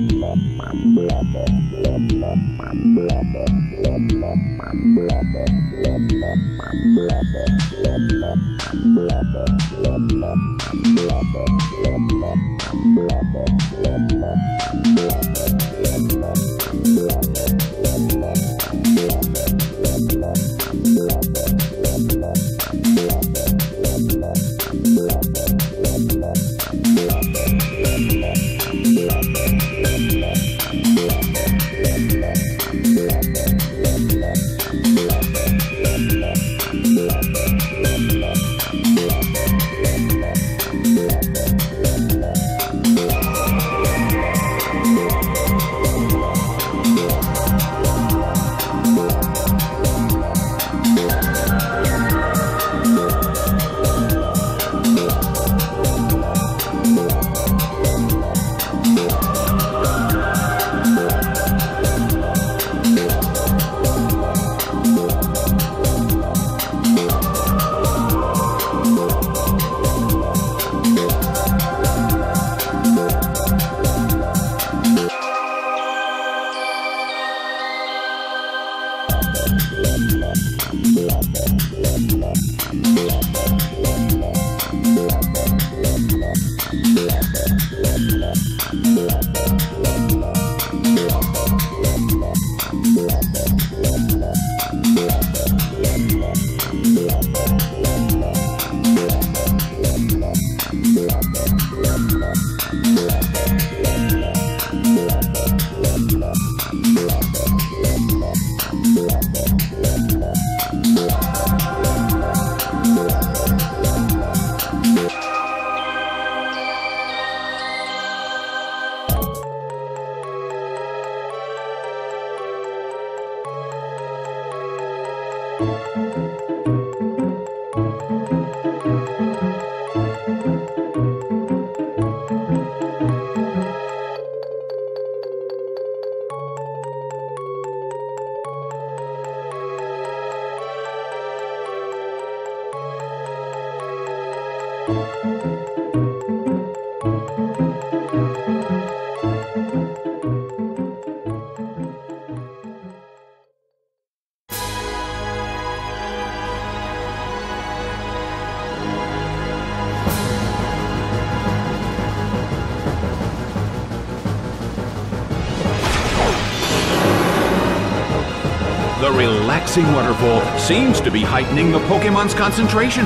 The relaxing waterfall seems to be heightening the Pokemon's concentration.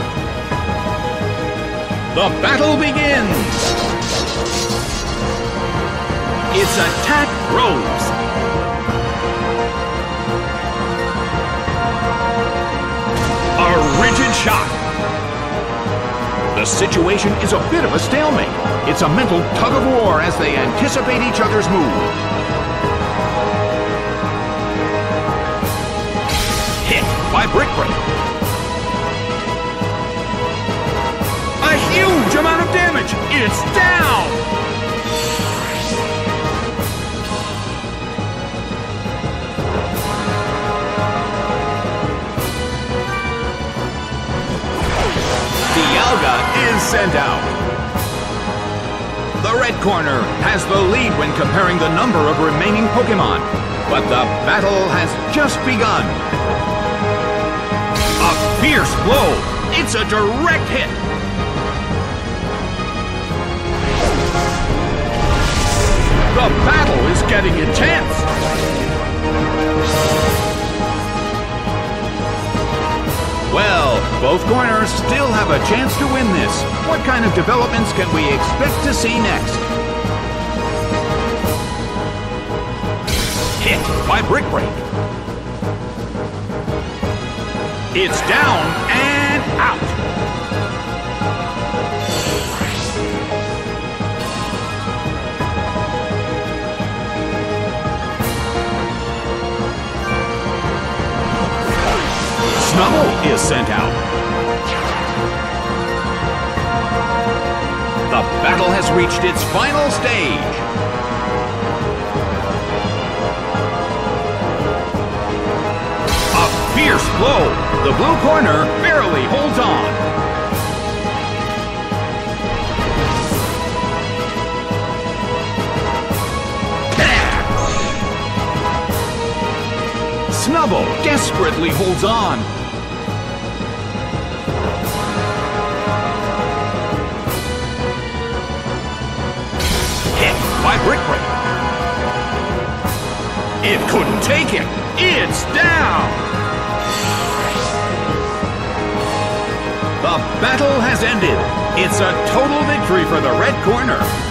The battle begins! It's Attack Rose! A rigid shock! The situation is a bit of a stalemate. It's a mental tug-of-war as they anticipate each other's move. By Brick Break. A huge amount of damage! It's down! Dialga is sent out. The red corner has the lead when comparing the number of remaining Pokemon, but the battle has just begun. A fierce blow! It's a direct hit! The battle is getting intense! Well, both corners still have a chance to win this. What kind of developments can we expect to see next? Hit by Brick Break. It's down and out. Snubbull is sent out. The battle has reached its final stage. A fierce blow. The blue corner barely holds on. Bravo desperately holds on. Hit by Brick Break. It couldn't take him. It's down. The battle has ended. It's a total victory for the red corner.